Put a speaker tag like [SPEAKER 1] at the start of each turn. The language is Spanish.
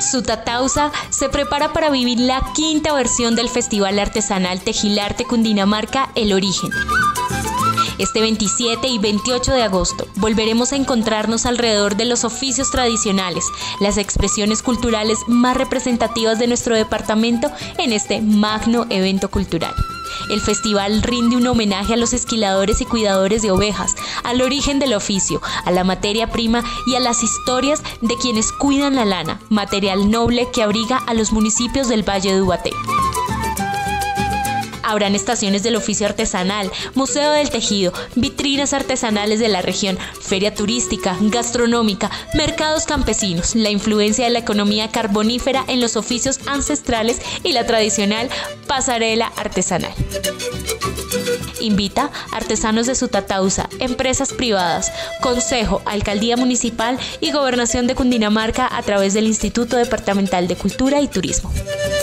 [SPEAKER 1] Sutatausa se prepara para vivir la quinta versión del Festival Artesanal Tejilarte Cundinamarca El Origen. Este 27 y 28 de agosto volveremos a encontrarnos alrededor de los oficios tradicionales, las expresiones culturales más representativas de nuestro departamento en este magno evento cultural. El festival rinde un homenaje a los esquiladores y cuidadores de ovejas, al origen del oficio, a la materia prima y a las historias de quienes cuidan la lana, material noble que abriga a los municipios del Valle de Ubaté. Habrán estaciones del oficio artesanal, museo del tejido, vitrinas artesanales de la región, feria turística, gastronómica, mercados campesinos, la influencia de la economía carbonífera en los oficios ancestrales y la tradicional pasarela artesanal. Invita artesanos de Sutatausa, empresas privadas, Consejo, Alcaldía Municipal y Gobernación de Cundinamarca a través del Instituto Departamental de Cultura y Turismo.